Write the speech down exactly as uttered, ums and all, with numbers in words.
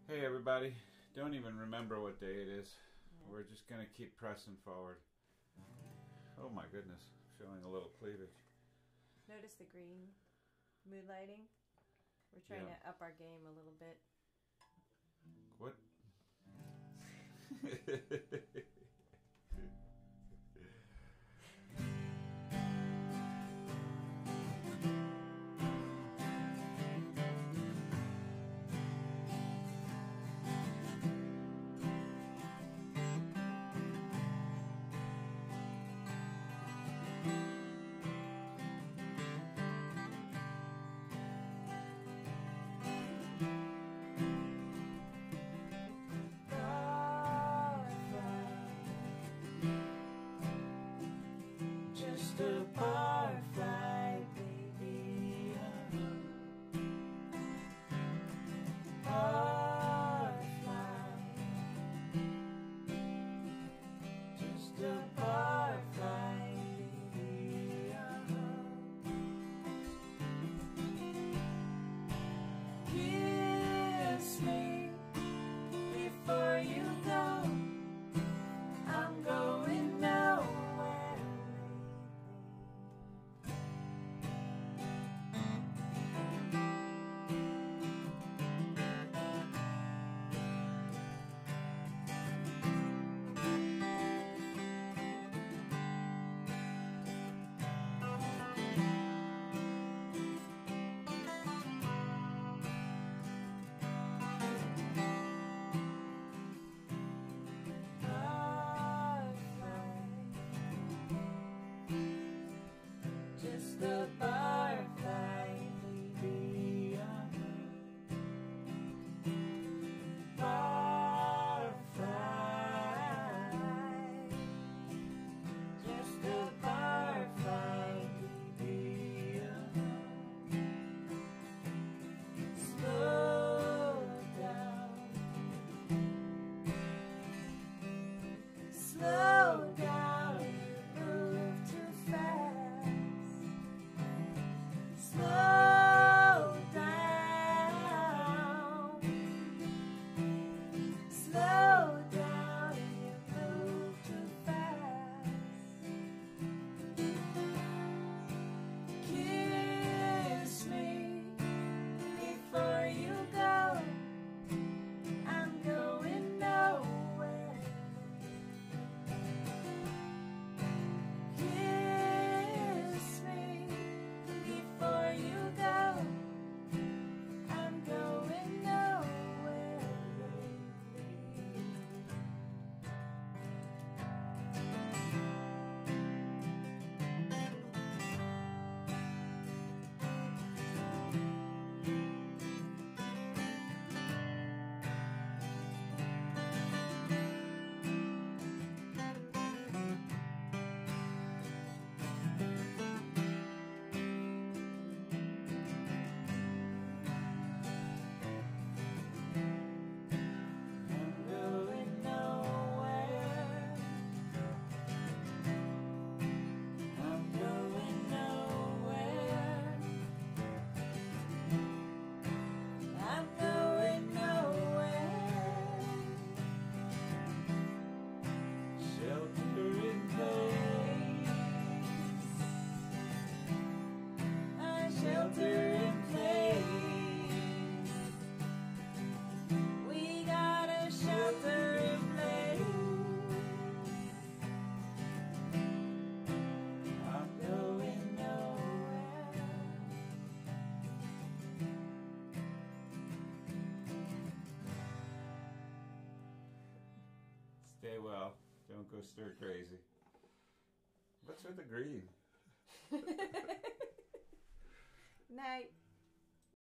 Hey everybody, don't even remember what day it is. Yeah. We're just going to keep pressing forward. Oh my goodness, showing a little cleavage. Notice the green mood lighting? We're trying yeah. to up our game a little bit. What? Just a barfly, baby. Barfly. Just a barfly, baby. Kiss me before you go. I'm going nowhere. Just a barfly, baby. Barfly. Just a barfly, baby. Slow down. Slow down. You move too fast. Slow down, slow down, you move too fast. Kiss me before you go. I'm going nowhere. Kiss me before you go. I'm going nowhere. Shelter in place. We got a shelter in place. I'm going nowhere. Stay well. Don't go stir crazy. What's with the green? Night.